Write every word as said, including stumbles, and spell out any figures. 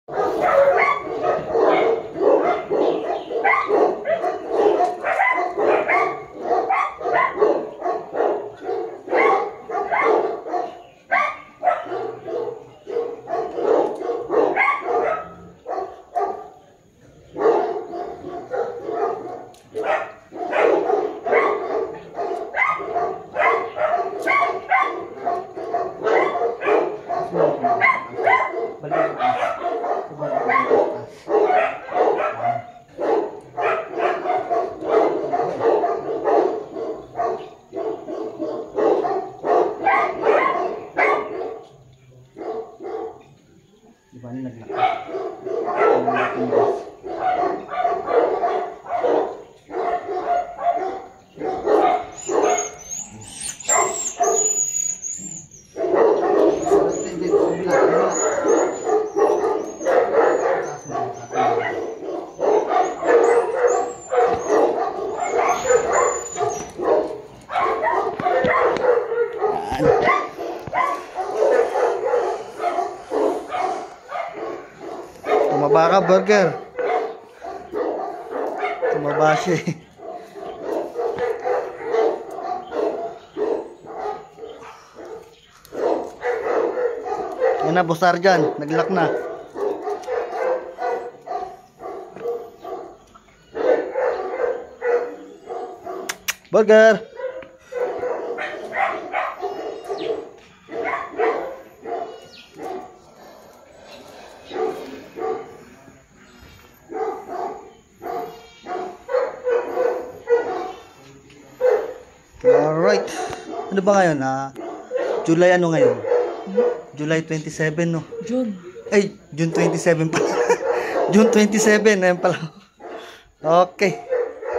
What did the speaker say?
Tumaba ka, burger. Tumaba siya eh. Yan na, busar dyan. Naglock na. Burger! Alright. Ano ba ngayon? Ah, July ano ngayon? July twenty-seven, no? June. Ay, June twenty-seven pala. June twenty-seven, ayun pala. Okay.